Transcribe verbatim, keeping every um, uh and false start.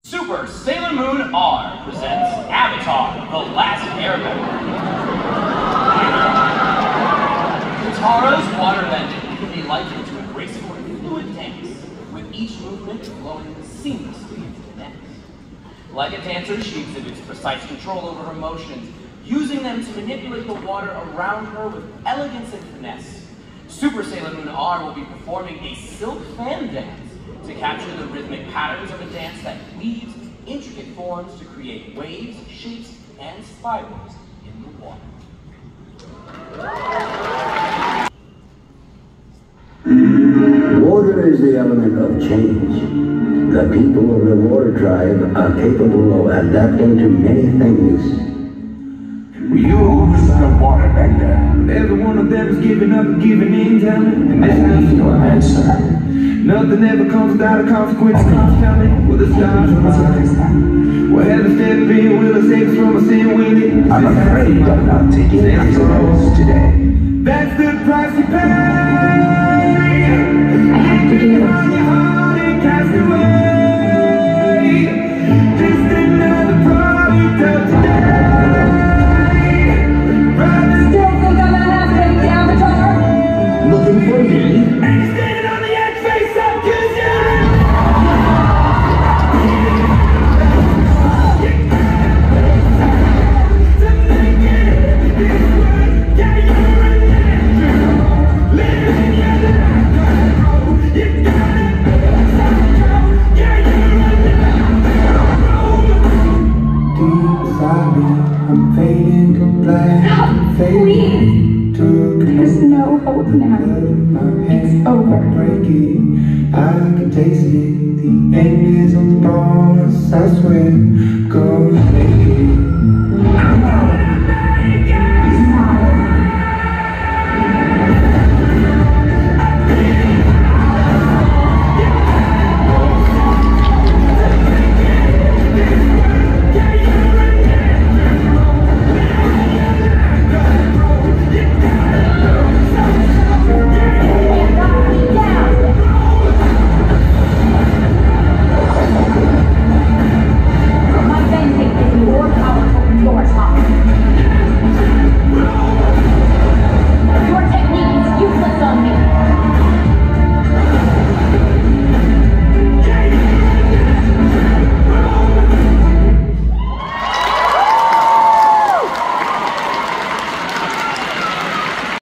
Super Sailor Moon R presents Avatar: The Last Airbender. Katara's waterbending can be likened to a graceful fluid dance, with each movement flowing seamlessly into the next. Like a dancer, she exhibits precise control over her motions, using them to manipulate the water around her with elegance and finesse. Super Sailor Moon R will be performing a silk fan dance to capture the rhythmic patterns of a dance that weaves intricate forms to create waves, shapes, and spirals in the water. Water is the element of change. The people of the water tribe are capable of adapting to many things. You is a waterbender. Every one of them is giving up and giving in, tell me. And this I need your answer. Nothing ever comes without a consequence. Come tell me, will the stars rise? Will heaven step in? Will it save us from a sin? Will it? I'm afraid I'm not taking answer roles today. That's the price you pay. I have to do it. Cast away. Just another product of today. Still think I'm gonna have to make the Avatar? Looking for me? And you're standing on the edge, face up, cause I'm fading to black. Stop, please. There's no hope now. It's over. Breaking, I can taste it. The end is on the bars. I swear, go make